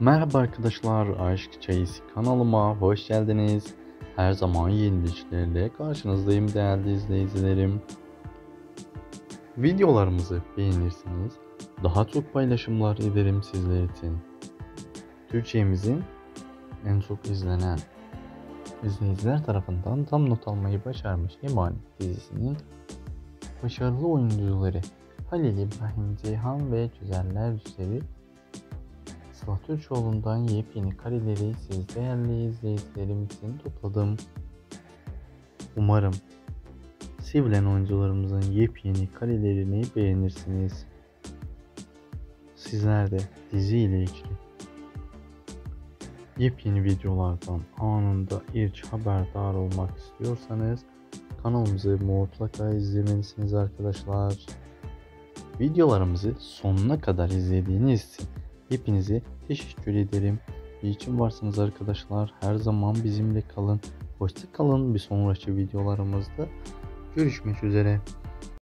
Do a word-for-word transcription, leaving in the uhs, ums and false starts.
Merhaba arkadaşlar, Aşk Çayısı kanalıma hoş geldiniz. Her zaman yeni işlerle karşınızdayım değerli izleyicilerim. Videolarımızı beğenirseniz daha çok paylaşımlar ederim sizler için. Türkçemizin en çok izlenen izleyiciler tarafından tam not almayı başarmış Emanet dizisinin başarılı oyuncuları Halil İbrahim Ceyhan ve Güzeller Güzeli Sıla Türkoğlu'ndan yepyeni kareleri siz değerli izleyicilerim için topladım. Umarım sevilen oyuncularımızın yepyeni karelerini beğenirsiniz. Sizler de dizi ile ilgili yepyeni videolardan anında ilk haberdar olmak istiyorsanız kanalımızı mutlaka izlemelisiniz arkadaşlar. Videolarımızı sonuna kadar izlediğiniz için hepinize teşekkür ederim. İyi için varsınız arkadaşlar. Her zaman bizimle kalın. Hoşça kalın. Bir sonraki videolarımızda görüşmek üzere.